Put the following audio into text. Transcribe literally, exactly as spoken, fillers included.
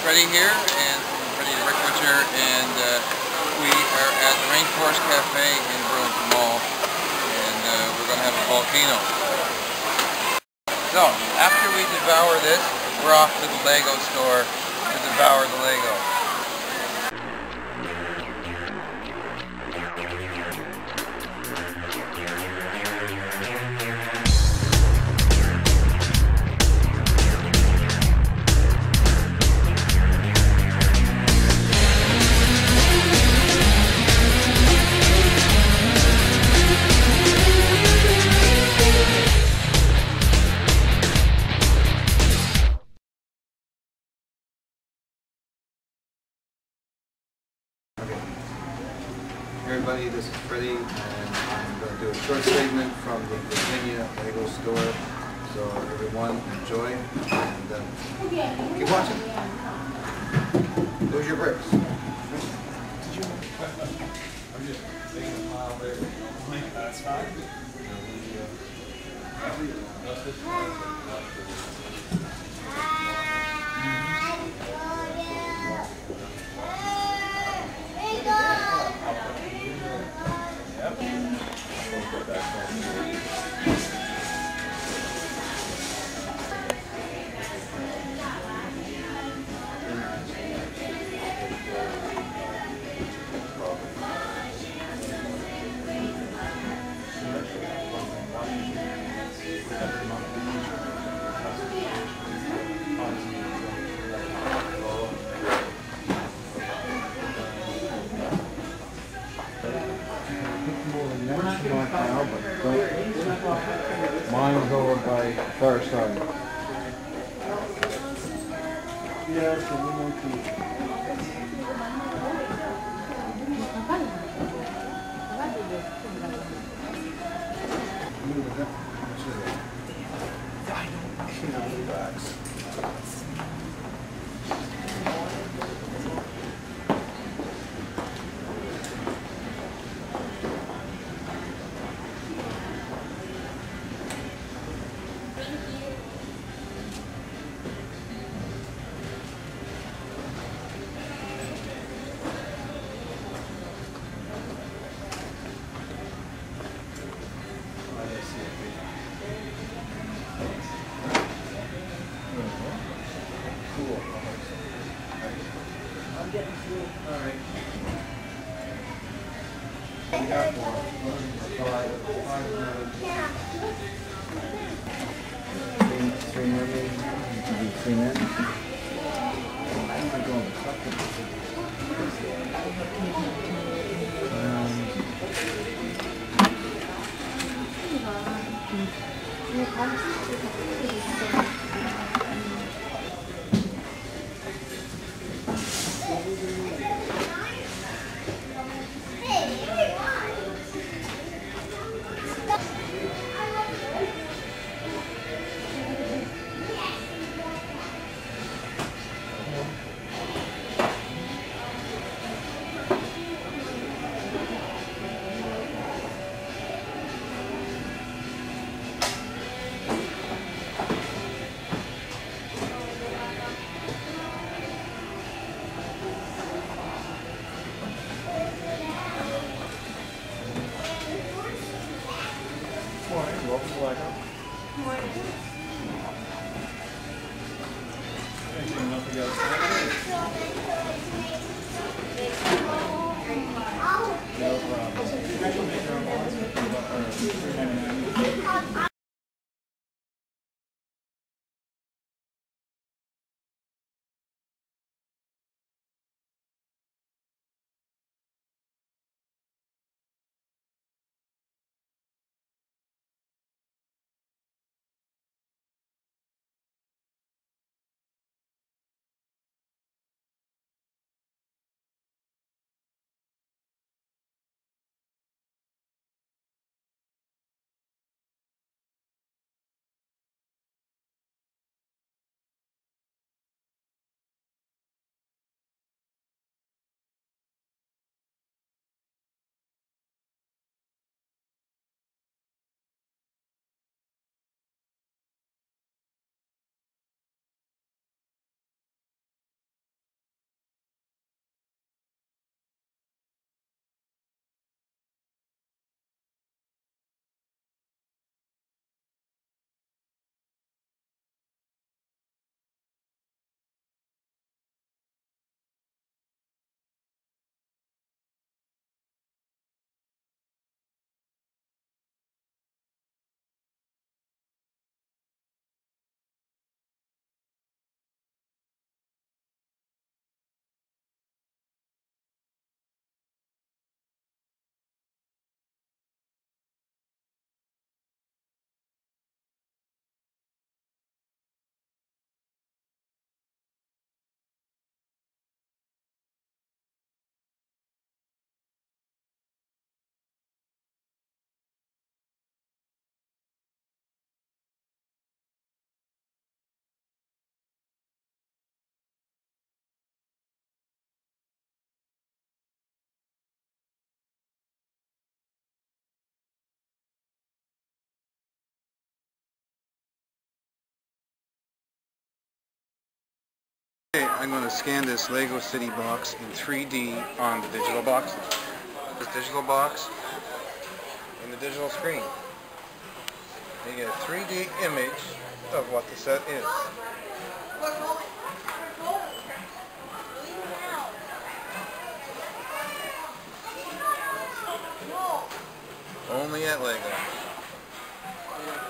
Freddie here, and Freddie the Recruiter, and uh, we are at the Rainforest Cafe in Burlington Mall, and uh, we're going to have a volcano. So, after we devour this, we're off to the Lego store to devour the Lego. Everybody, this is Freddie, and I'm going to do a short statement from the Virginia Lego Store. So everyone, enjoy, and uh, keep watching. Those are your bricks. Did you? I'm just making a pile there. That's fine. Now, but don't. Mine's over by Firestone. Yeah, so we won't keep. Alright. We got four. Five. Three, three mermaids. You can do three men. I'm not going Welcome, Lego. Morning. Anything else we got? No problem. I'm going to scan this Lego City box in three D on the digital box. This digital box and the digital screen. You get a three D image of what the set is. Only at Lego.